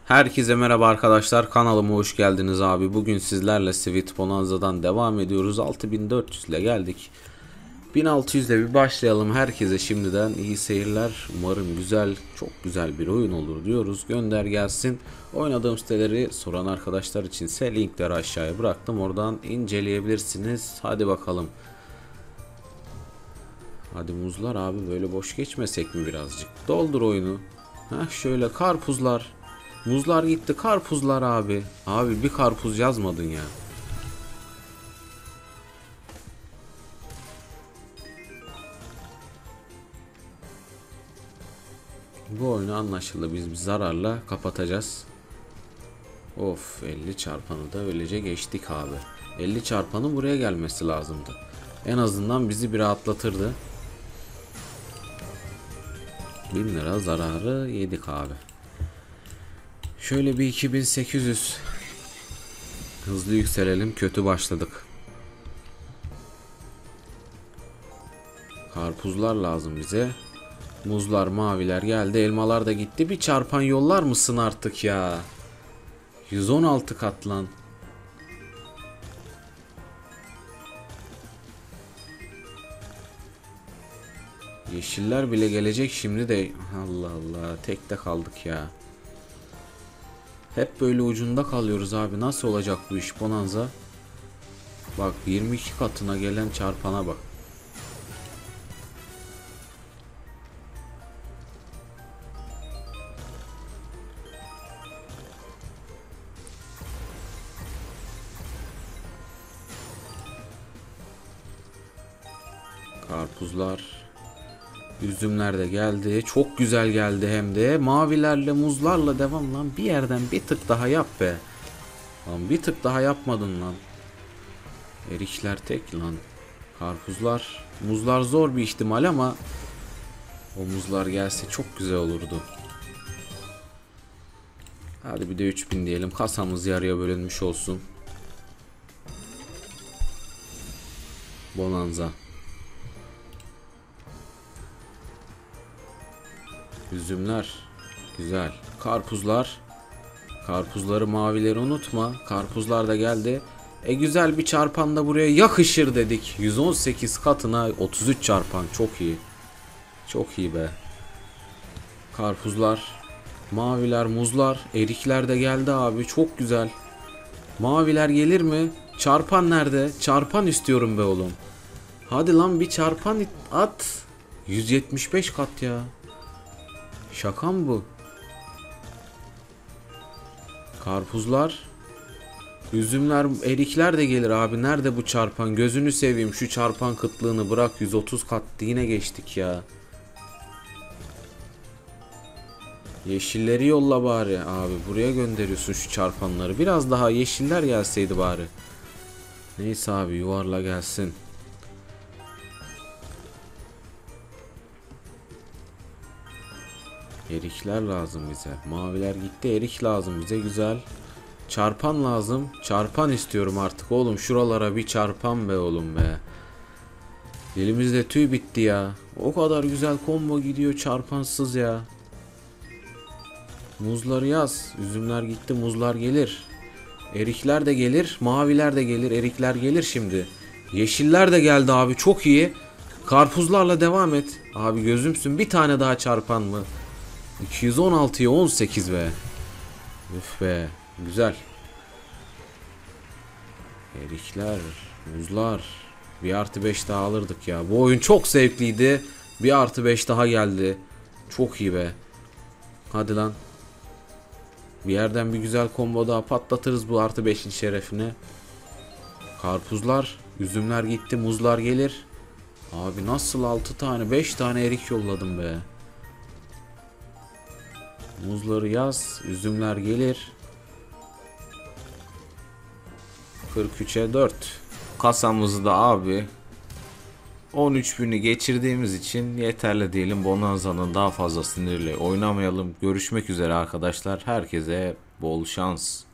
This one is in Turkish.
Herkese merhaba arkadaşlar, kanalıma hoş geldiniz abi. Bugün sizlerle Sweet Bonanza'dan devam ediyoruz. 6400 ile geldik. 1600 ile bir başlayalım. Herkese şimdiden iyi seyirler. Umarım güzel, çok güzel bir oyun olur diyoruz. Gönder gelsin. Oynadığım siteleri soran arkadaşlar içinse linkleri aşağıya bıraktım. Oradan inceleyebilirsiniz. Hadi bakalım. Hadi muzlar abi, böyle boş geçmesek mi birazcık? Doldur oyunu. Heh, şöyle karpuzlar. Muzlar gitti, karpuzlar abi. Abi bir karpuz yazmadın ya. Bu oyunu anlaşıldı, biz bir zararla kapatacağız. Of, 50 çarpanı da öylece geçtik abi. 50 çarpanın buraya gelmesi lazımdı. En azından bizi bir rahatlatırdı. 1000 lira zararı yedik abi. Şöyle bir 2800 hızlı yükselelim, kötü başladık. Karpuzlar lazım bize. Muzlar, maviler geldi, elmalar da gitti. Bir çarpan yollar mısın artık ya? 116 kat lan. Yeşiller bile gelecek şimdi de. Allah Allah, tekte kaldık ya. Hep böyle ucunda kalıyoruz abi. Nasıl olacak bu iş Bonanza? Bak, 22 katına gelen çarpana bak. Karpuzlar, üzümler de geldi. Çok güzel geldi hem de. Mavilerle, muzlarla devam lan. Bir yerden bir tık daha yap be. Lan bir tık daha yapmadın lan. Erikler tek lan. Karpuzlar, muzlar zor bir ihtimal ama o muzlar gelse çok güzel olurdu. Hadi bir de 3000 diyelim. Kasamız yarıya bölünmüş olsun. Bonanza. Üzümler. Güzel. Karpuzlar. Karpuzları, mavileri unutma. Karpuzlar da geldi. Güzel bir çarpan da buraya yakışır dedik. 118 katına 33 çarpan. Çok iyi. Çok iyi be. Karpuzlar. Maviler, muzlar. Erikler de geldi abi. Çok güzel. Maviler gelir mi? Çarpan nerede? Çarpan istiyorum be oğlum. Hadi lan bir çarpan at. 175 kat ya. Şaka mı bu? Karpuzlar. Üzümler, erikler de gelir abi. Nerede bu çarpan? Gözünü seveyim, şu çarpan kıtlığını bırak. 130 kat yine geçtik ya. Yeşilleri yolla bari abi. Buraya gönderiyorsun şu çarpanları. Biraz daha yeşiller gelseydi bari. Neyse abi, yuvarla gelsin. Erikler lazım bize. Maviler gitti, erik lazım bize. Güzel. Çarpan lazım. Çarpan istiyorum artık oğlum. Şuralara bir çarpan be oğlum be. Elimizde tüy bitti ya. O kadar güzel combo gidiyor çarpansız ya. Muzları yaz. Üzümler gitti, muzlar gelir. Erikler de gelir. Maviler de gelir. Erikler gelir şimdi. Yeşiller de geldi abi. Çok iyi. Karpuzlarla devam et. Abi gözümsün. Bir tane daha çarpan mı? 216'ya 18 be. Üf be. Güzel. Erikler, muzlar. Bir artı 5 daha alırdık ya. Bu oyun çok zevkliydi. Bir artı 5 daha geldi. Çok iyi be. Hadi lan. Bir yerden bir güzel combo daha patlatırız bu artı 5'in şerefine. Karpuzlar, üzümler gitti, muzlar gelir. Abi nasıl 6 tane 5 tane erik yolladım be. Muzları yaz, üzümler gelir. 43'e 4. Kasamızı da abi 13.000'i geçirdiğimiz için yeterli diyelim. Bonanza'nın daha fazla sinirle oynamayalım. Görüşmek üzere arkadaşlar. Herkese bol şans.